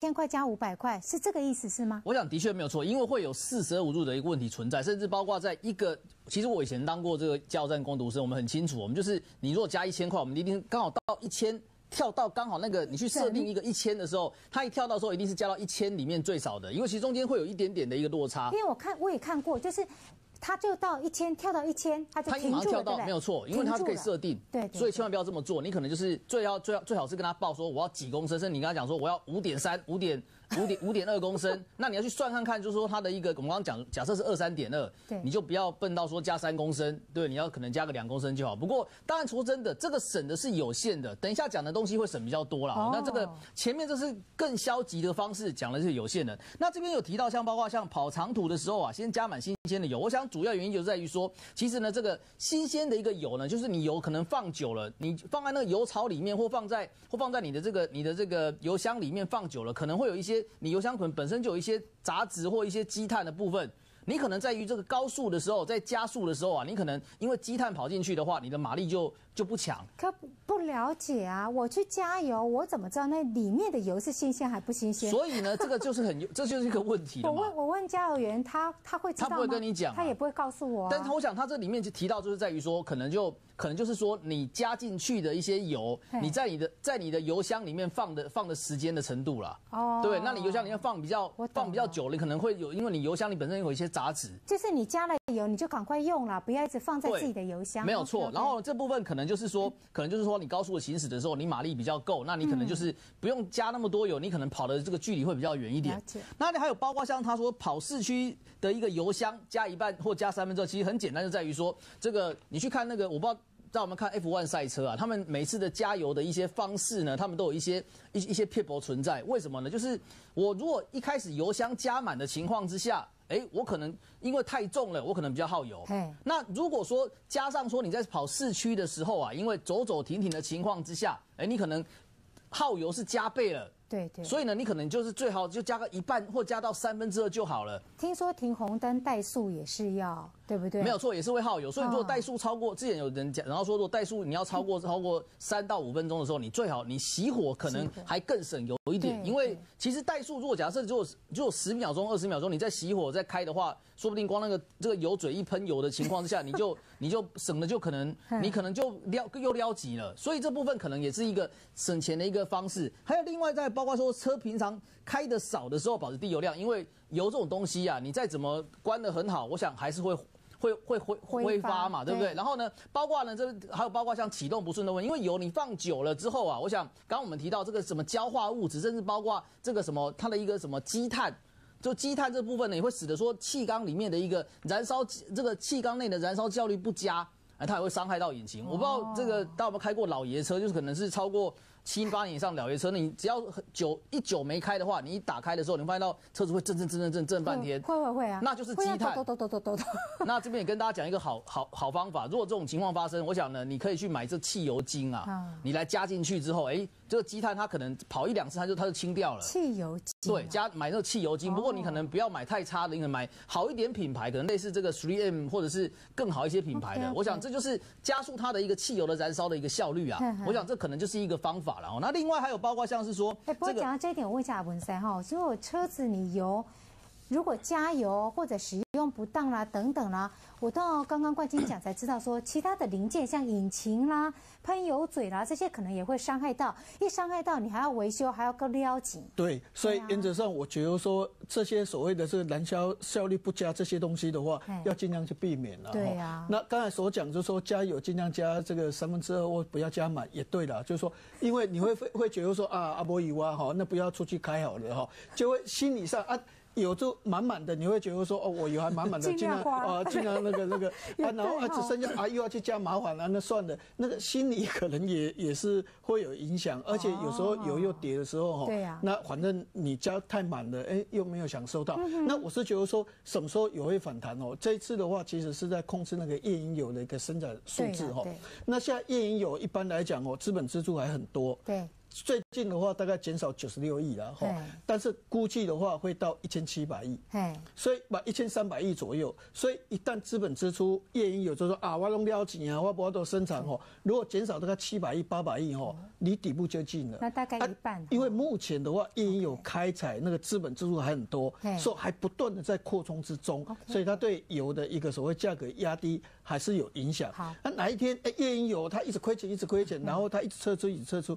块加500块，是这个意思是吗？ 我想的确没有错，因为会有42.5度的一个问题存在，甚至包括在一个，其实我以前当过这个加油站工读生，我们很清楚，我们就是你如果加1000块，我们一定刚好到1000。跳到刚好那个，你去设定一个1000的时候，它一跳到时候一定是加到1000里面最少的，因为其实中间会有一点点的一个落差。 因为我也看过，就是它就到1000，跳到1000，它就停住了， 跳到没有错，因为它是可以设定， 对， 所以千万不要这么做。你可能就是最好是跟他报说我要几公升，甚至你跟他讲说我要5.3、5.2公升，那你要去算看看，就是说它的一个我们刚刚讲，假设是23.2，你就不要笨到说加3公升，对，你要可能加个2公升就好。不过当然说真的，这个省的是有限的，等一下讲的东西会省比较多啦。那这个前面这是更消极的方式，讲的是有限的。那这边有提到包括像跑长途的时候啊，先加满新鲜的油。我想主要原因就在于说，其实呢这个新鲜的一个油呢，就是你油可能放久了，你放在那个油槽里面，或放在你的这个油箱里面放久了，可能会有一些。你油箱可能本身就有一些杂质或一些积碳的部分，你可能在于这个高速的时候，在加速的时候啊，你可能因为积碳跑进去的话，你的马力就不强。 可不了解啊，我去加油，我怎么知道那里面的油是新鲜还不新鲜？所以呢，这就是这就是一个问题了嘛。 我问加油员，他会知道吗？ 他不会跟你讲， 他也不会告诉我。 但我想他这里面就提到，就是在于说，可能就是说，你加进去的一些油，你在你的油箱里面放的时间的程度啦。哦，对，那你油箱里面放比较久了，可能会有，因为你油箱里本身有一些杂质。 就是你加了油，你就赶快用了，不要一直放在自己的油箱。 没有错。然后这部分可能就是说，你高速的行驶的时候，你马力比较够，那你可能就是不用加那么多油，你可能跑的这个距离会比较远一点。那还有包括像他说跑市区的一个油箱加1半或加2/3，其实很简单，就在于说这个你去看那个我不知道。在我们看 F1 赛车啊，他们每次的加油的一些方式呢，他们都有一些撇步存在。为什么呢？就是我如果一开始油箱加满的情况之下，我可能因为太重了，我可能比较耗油。那如果说加上说你在跑市区的时候啊，因为走走停停的情况之下，你可能耗油是加倍了。 对， 所以呢，你可能就是最好就加个1半或加到2/3就好了。 听说停红灯怠速也是要，对不对？ 没有错，也是会耗油。所以如果怠速超过，之前有人讲，然后说如果怠速你要超过3到5分钟的时候，你最好你熄火可能还更省油一点，因为其实怠速如果假设只有10秒钟、20秒钟，你再熄火再开的话，说不定光这个油嘴一喷油的情况之下，你就省了，就可能你可能就又撩急了。所以这部分可能也是一个省钱的一个方式。还有另外包括说车平常开的少的时候保持低油量，因为油这种东西啊，你再怎么关得很好，我想还是会挥发嘛，对不对？然后呢，包括呢还有包括像启动不顺的问题，因为油你放久了之后啊，我想刚刚我们提到这个什么焦化物质，甚至包括这个什么它的一个什么积碳。就积碳这部分呢，也会使得说气缸里面的一个这个气缸内的燃烧效率不佳，它也会伤害到引擎。我不知道这个大家有没有开过老爷车，就是可能是超过7、8年以上老爷车，你只要久没开的话，你一打开的时候，你发现到车子会震半天， 会啊， 那就是积碳。那这边也跟大家讲一个好方法，如果这种情况发生，我想呢，你可以去买这汽油精啊，你来加进去之后，这个积碳它可能跑1、2次，它就清掉了。 汽油精对，买那个汽油精，不过你可能不要买太差的，你可能买好一点品牌，可能类似这个 3M 或者是更好一些品牌的。我想这就是加速它的一个汽油的燃烧的一个效率啊。我想这可能就是一个方法了。那另外还有包括像是说， 不过讲到这一点，我问一下文山哈，如果车子你如果加油或者使用不当啦等等啦，我到刚刚冠军讲才知道说，其他的零件像引擎啦、喷油嘴啦这些可能也会伤害到，一伤害到你还要维修，还要更撩紧。 对，所以原则上我觉得说这些所谓的这个燃烧效率不佳这些东西的话，要尽量去避免了。 对啊。 那刚才所讲就是说加油尽量加这个2/3或不要加满，也对了，就是说因为你会觉得说阿波油啊那不要出去开好了就会心理上油就满满的，你会觉得说我油还满满的，尽量那个然后只剩下又要去加麻烦那算了，那个心理可能也是会有影响，而且有时候油又跌的时候对啊， 那反正你加太满了，又没有享受到。那我是觉得说什么时候油会反弹这一次的话，其实是在控制那个页岩油的一个生产数字那现在页岩油一般来讲资本支出还很多。 对。 最近的话大概减少96亿了哈，但是估计的话会到1700亿，所以把1300亿左右。所以一旦资本支出页岩油就说啊，我弄了钱啊，我不都生产如果减少大概700亿、800亿离底部就近了。 那大概一半。 因为目前的话，页岩油开采那个资本支出还很多，所以还不断的在扩充之中，所以它对油的一个所谓价格压低还是有影响。那哪一天页岩油它一直亏钱，一直亏钱，然后它一直撤出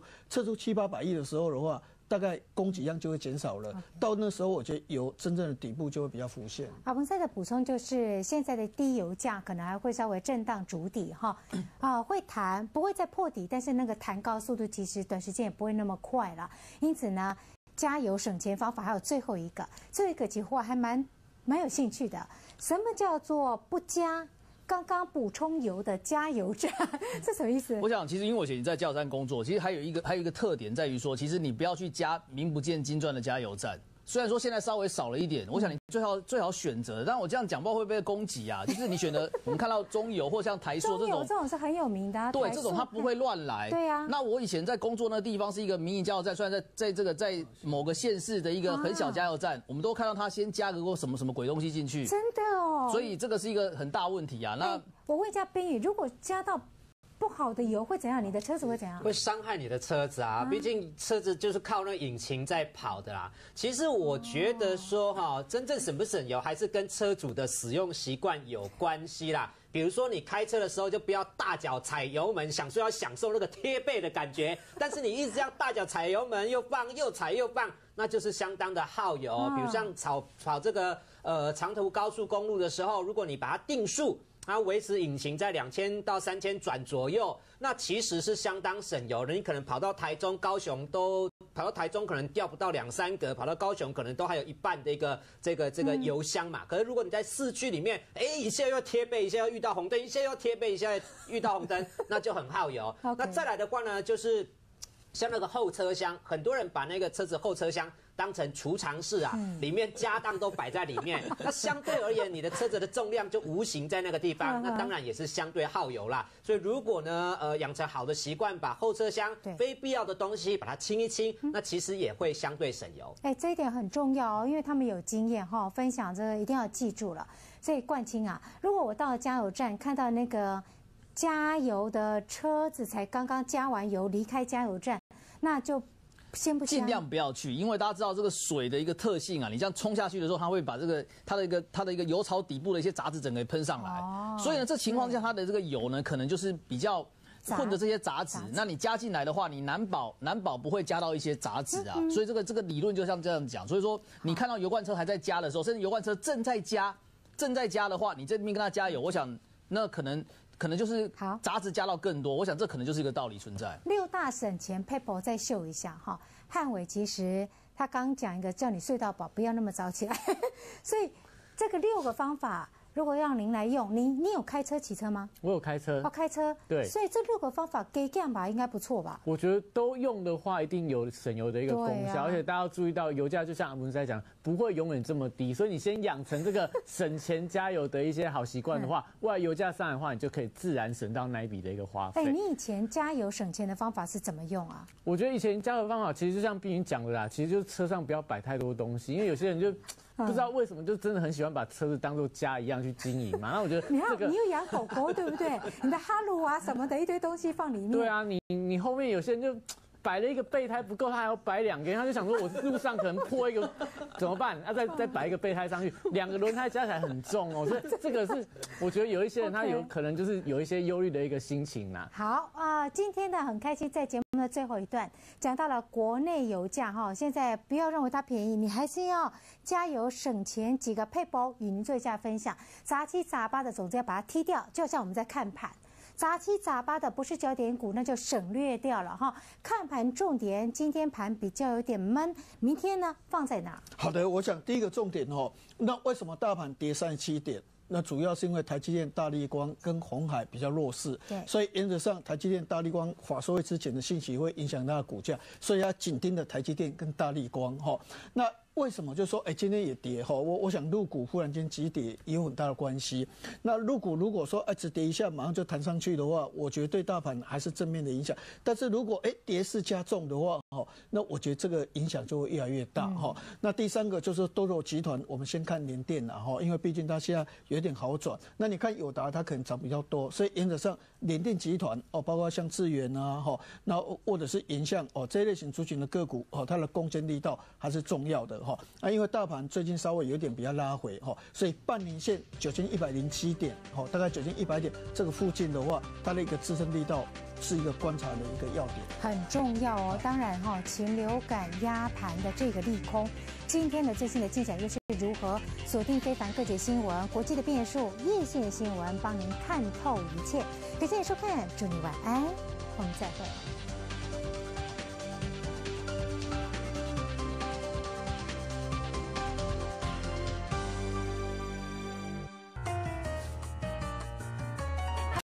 700-800亿的时候的话，大概供给量就会减少了。到那时候，我觉得油真正的底部就会比较浮现。 阿文赛的补充就是，现在的低油价可能还会稍微震荡筑底会弹，不会再破底，但是那个弹高速度其实短时间也不会那么快了。因此呢，加油省钱方法还有最后一个，其实我还蛮有兴趣的。什么叫做不加？刚刚补充油的加油站，这什么意思？ 我想，其实因为我以前在加油站工作，其实还有一个特点在于说，其实你不要去加名不见经传的加油站。虽然说现在稍微少了一点，我想你最好选择。但我这样讲，不知道会不会被攻击啊？就是你选择，我们看到中油或像台塑这种是很有名的， 对，这种它不会乱来。 对啊。 那我以前在工作那个地方是一个民营加油站，虽然在某个县市的一个很小加油站，我们都看到它先加个什么鬼东西进去。 真的哦。 所以这个是一个很大问题啊。那我问一下冰宇，如果加到不好的油会怎样？你的车子会怎样？ 会伤害你的车子啊！毕竟车子就是靠那引擎在跑的啦。其实我觉得说真正省不省油还是跟车主的使用习惯有关系啦。比如说你开车的时候就不要大脚踩油门，想说要享受那个贴背的感觉，但是你一直这样大脚踩油门又放又踩又放，那就是相当的耗油。比如像跑这个长途高速公路的时候，如果你把它定速，它维持引擎在2000到3000转左右，那其实是相当省油的。你可能跑到台中、高雄可能掉不到2-3格，跑到高雄可能都还有一半的一个这个油箱嘛。可是如果你在市区里面，一下又贴背，一下又遇到红灯，一下又贴背，一下遇到红灯，那就很耗油。那再来的话呢，就是像那个后车厢，很多人把那个车子后车厢当成储藏室啊，里面家当都摆在里面。那相对而言，你的车子的重量就无形在那个地方，那当然也是相对耗油啦。所以如果呢，养成好的习惯，把后车厢非必要的东西把它清一清，那其实也会相对省油。 这一点很重要哦，因为他们有经验分享这个一定要记住了。所以冠清啊，如果我到了加油站看到那个加油的车子才刚刚加完油离开加油站，那就先不尽量不要去，因为大家知道这个水的一个特性啊，你这样冲下去的时候，它会把这个它的一个油槽底部的一些杂质整个喷上来。所以呢，这情况下它的这个油呢，可能就是比较混着这些杂质。那你加进来的话，你难保不会加到一些杂质啊。所以这个理论就像这样讲。所以说，你看到油罐车还在加的时候，甚至油罐车正在加的话，你这边跟它加油，我想那可能就是杂质加到更多，我想这可能就是一个道理存在。 6大省钱 paper 再秀一下汉伟其实他刚讲一个叫你睡到饱，不要那么早起来，所以这个6个方法。如果让您来用，你有开车骑车吗？ 我有开车。 开车。对。所以这6个方法给干吧，应该不错吧？ 我觉得都用的话，一定有省油的一个功效。而且大家要注意到，油价就像阿文在讲，不会永远这么低。所以你先养成这个省钱加油的一些好习惯的话，未来油价上来的话，你就可以自然省到那一笔的一个花费。 你以前加油省钱的方法是怎么用啊？ 我觉得以前加油方法其实就像碧云讲的啦，其实就是车上不要摆太多东西，因为有些人就不知道为什么就真的很喜欢把车子当做家一样去经营嘛。那我觉得你有养狗狗对不对？你的哈鲁啊什么的一堆东西放里面。 对啊，你后面有些人就摆了一个备胎不够，他还要摆2个，他就想说我路上可能破一个怎么办？再摆一个备胎上去，2个轮胎加起来很重哦，所以这个是我觉得有一些人他有可能就是有一些忧虑的一个心情啦。 好今天呢很开心，在节目的最后一段讲到了国内油价现在不要认为它便宜，你还是要加油省钱，几个配包与您做一下分享。杂七杂八的总之要把它踢掉，就像我们在看盘。杂七杂八的不是焦点股，那就省略掉了看盘重点，今天盘比较有点闷，明天呢放在哪？ 好的，我想第一个重点那为什么大盘跌37点？那主要是因为台积电、大立光跟鸿海比较弱势，所以原则上台积电、大立光法说会之前的信息会影响它的股价，所以要紧盯的台积电跟大立光那为什么就说今天也跌哈？我想陆股忽然间急跌也有很大的关系。那陆股如果说只跌一下马上就弹上去的话，我觉得对大盘还是正面的影响。但是如果跌势加重的话，那我觉得这个影响就会越来越大哈。那第三个就是多肉集团，我们先看联电啦哈，因为毕竟它现在有点好转。那你看友达它可能涨比较多，所以原则上联电集团包括像智原啊哈，那或者是银像这一类型族群的个股它的攻坚力道还是重要的哈。因为大盘最近稍微有点比较拉回哈，所以半年线9107点大概9100点这个附近的话，它的一个支撑力道是一个观察的一个要点， 很重要哦。当然禽流感压盘的这个利空，今天的最新的进展又是如何？锁定非凡各节新闻、国际的变数、业线新闻，帮您看透一切。感谢收看，祝你晚安，我们再会。